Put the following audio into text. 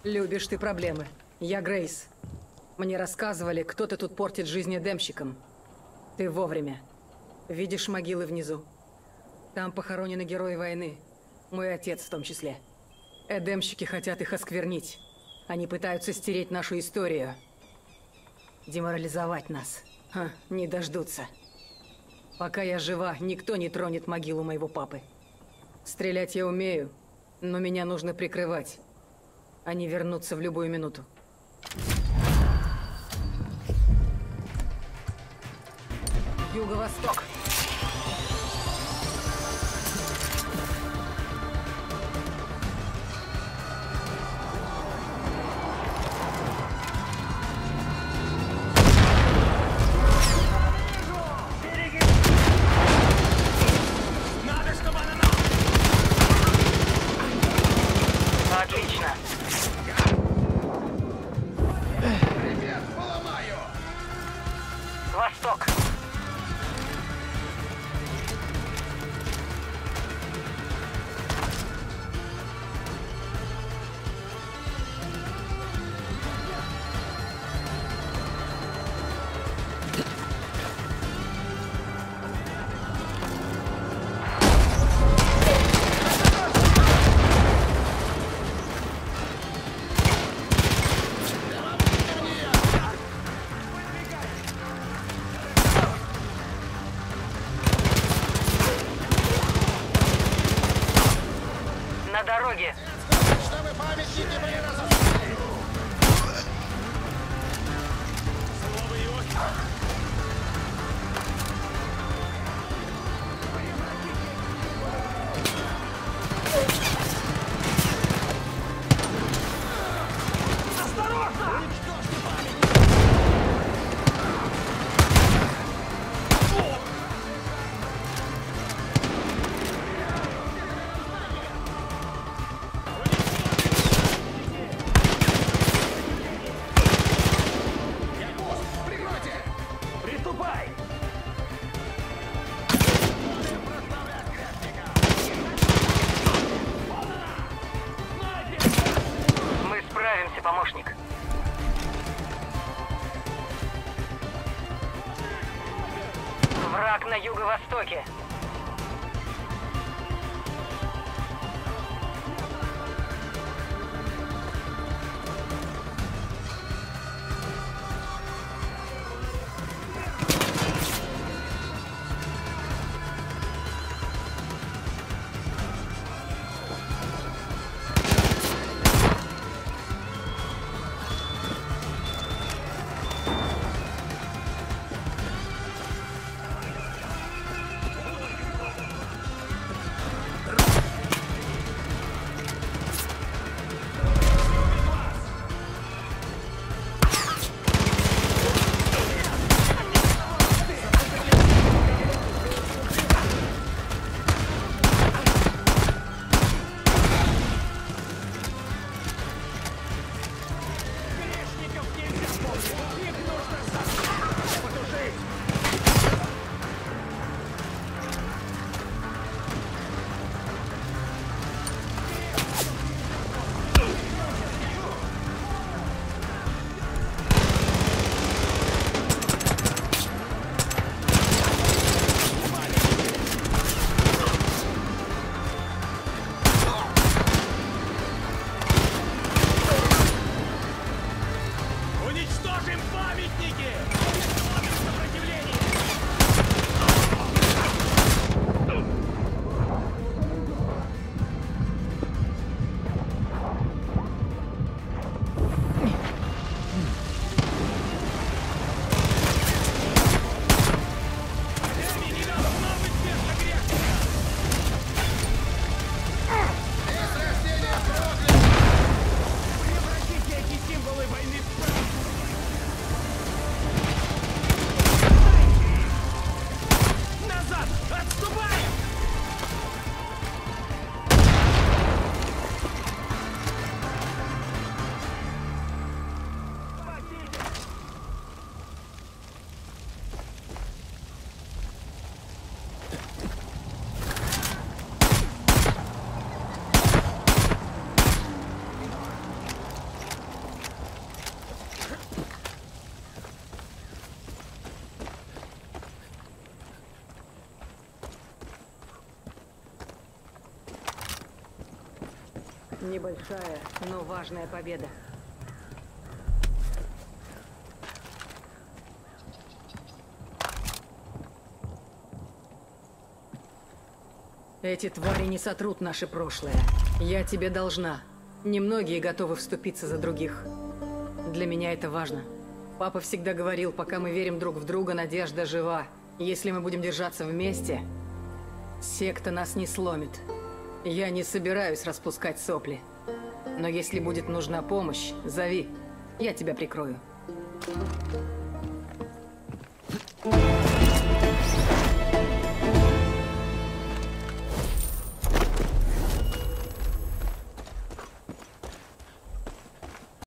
Любишь ты проблемы. Я Грейс. Мне рассказывали, кто-то тут портит жизнь эдемщикам. Ты вовремя. Видишь могилы внизу? Там похоронены герои войны. Мой отец в том числе. Эдемщики хотят их осквернить. Они пытаются стереть нашу историю. Деморализовать нас. Не дождутся. Пока я жива, никто не тронет могилу моего папы. Стрелять я умею, но меня нужно прикрывать. Они вернутся в любую минуту. Юго-восток. Отлично. Ребят, поломаю! Восток. На дороге. Чтобы памятники были разрушены! Прикройте! Приступай! Мы справимся, помощник. Враг на юго-востоке. Небольшая, но важная победа. Эти твари не сотрут наше прошлое. Я тебе должна. Немногие готовы вступиться за других. Для меня это важно. Папа всегда говорил, пока мы верим друг в друга, надежда жива. Если мы будем держаться вместе, секта нас не сломит. Я не собираюсь распускать сопли. Но если будет нужна помощь, зови. Я тебя прикрою.